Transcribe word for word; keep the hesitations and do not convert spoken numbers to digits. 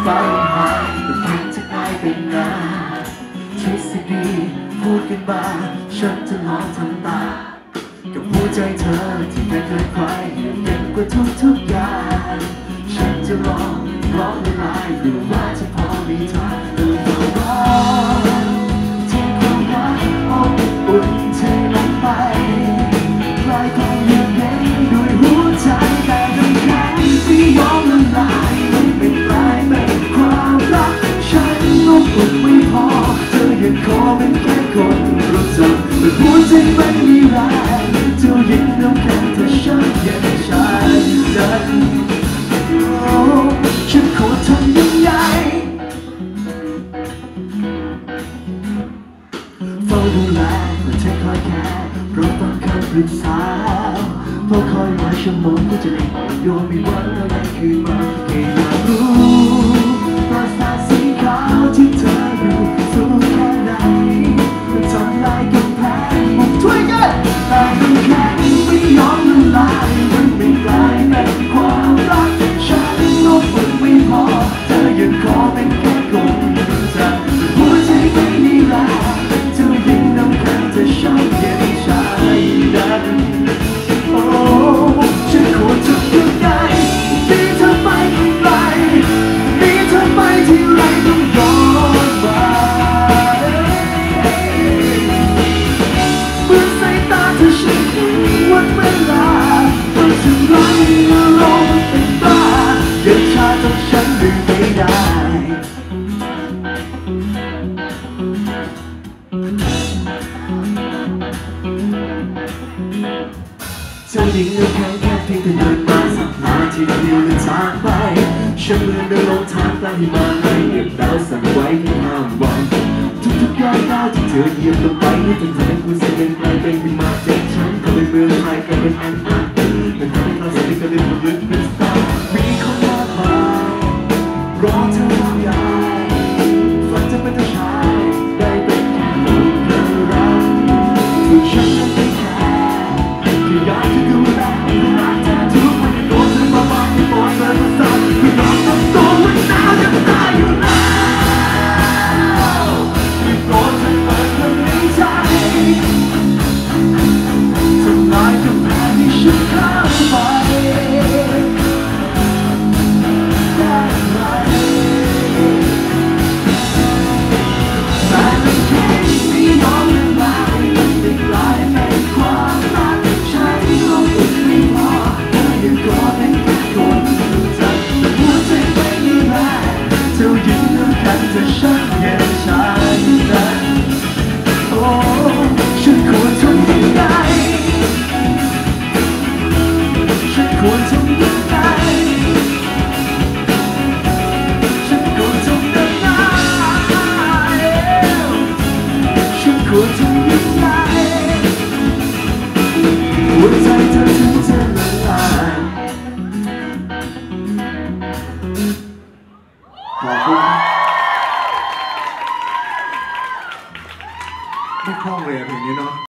ฟ้าหายก็เพียงจะกลายเป็นงานทฤษฎีพูดกันมาฉันจะลองทำตากับหัวใจเธอที่ไม่เคยใครเย็นกว่าทุกทุกอย่างฉันจะลองร้องละลายดูว่าจะพอมีทางเดินต่อไปที่ความรักอบอุ่นเธอลงไปใครก็ยังเย็นด้วยหัวใจแต่น้ำแข็งที่ยอมละลายมันเป็นกลายเป็นความรักฉันอบอุ่นไม่พอเธอยังขอเป็นแค่คนรู้จักแต่หัวใจมันมีแรงเธอยิ่งน้ำแข็งเธอฉันเย็นชายนั้นฉันควรทำยังไงเฝ้าดูแลและเธอคอยแค่เพราะต้องคำปรึกษาเพราะคอยหลายชั่วโมงก็จะได้โยนมีวันอะไรคืนมาแค่อยากรู้ตาสายสีขาวที่เธออยู่สูงแค่ไหนทำลายกำแพงบุกช่วยกันแต่น้ำแข็งไม่ยอมละลายมันไม่กลายเป็นความรักฉันอบอุ่นไม่พอเธอยังขอเป็นแค่คนรู้จักหัวใจไม่มีแรงเธอยิ่งน้ำแข็งเธอชอบเย็นชายนั้นโอ้ฉันควรทำยังไงมีเธอไปไกลมีเธอไปที่ไรต้องย้อนมาเมื่อสายตาเธอฉันวันเวลาเมื่อฉันไหลลงเป็นบ้าเย็นชาจนฉันลืมไม่ได้เธอยิ่งน้ำแข็งแค่เพียงแต่เดินมาสักนาทีเดียวเดินทางไปฉันเหมือนเดินลงทางใกล้หิมะให้เก็บดาวสั่งไว้ที่ห้ามหวังทุกๆก้าวก้าวที่เธอเหยียบลงไปให้จนเธอเป็นผู้เสียเป็นกลายเป็นหิมะเจ็บช้ำก็เป็นเมืองไทยก็เป็นแอนนาเป็นทางที่เราสนิทก็เลยผลึกเป็นสตาร์มีคนมากมายรอเธอรอยายฝันจะเป็นเจ้าชายได้เป็นแค่คนเธอรักถูกฉันนั้นไม่แคร์อยากจะดูแลรักเธอทุกวันโดนเธอมาบ้างที่ปวดเธอมาสั่นที่นอนต้องโตวันหนาวจะตายอยู่แล้วที่โดนเธอเปิดเธอในใจทำลายกำแพงที่ฉันเข้าไปได้ไหมแต่มันแค่ไม่ยอมละลายมันไม่กลายเป็นความรักฉันก็อุ่นไม่พอเธอยังขอเป็นแค่คนรู้จักแต่หัวใจไม่มีแรงเธอยิ่งน้ำแข็งเธอฉันเย็นชานั้นโอ้ฉันควรทำยังไงฉันควรทำยังไงฉันควรทำยังไงฉันควรทำยังไงหัวใจเธอถึงจะละลายขอบคุณไม่คล่องเลยเพลงนี้เนาะ